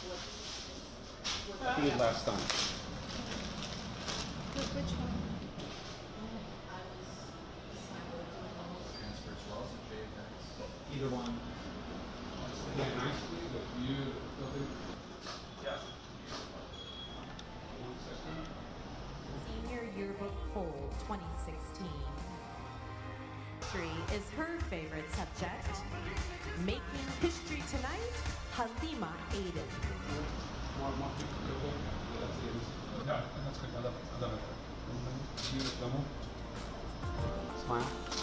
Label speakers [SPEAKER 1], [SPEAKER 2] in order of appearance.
[SPEAKER 1] I think it last time.
[SPEAKER 2] Which one?
[SPEAKER 1] Either one. Yeah, nicely, but you. Yeah.
[SPEAKER 3] Senior Yearbook Poll 2016. History is her favorite subject. Making history tonight, Halima Aden.
[SPEAKER 1] Yeah, that's good. I love it. I love it. Smile.